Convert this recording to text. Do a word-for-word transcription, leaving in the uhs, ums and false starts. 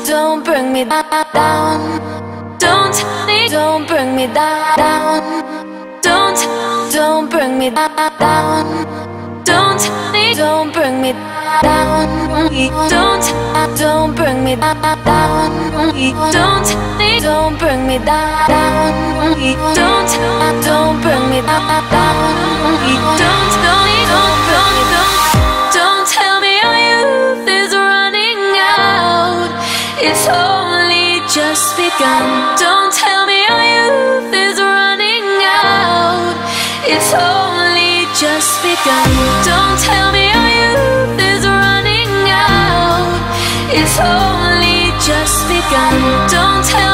don't bring me down. Don't tell me, don't bring me down. Don't, don't bring me down. Don't tell me, don't bring me down. Don't, don't bring me down. Don't tell me, don't bring me down. Don't, don't bring me down. Don't, don't, don't bring me down. Don't tell me our youth is running out. It's only just begun. Don't tell me our youth is running out. It's only just begun. Don't tell me our youth is running out. It's only just begun. Don't tell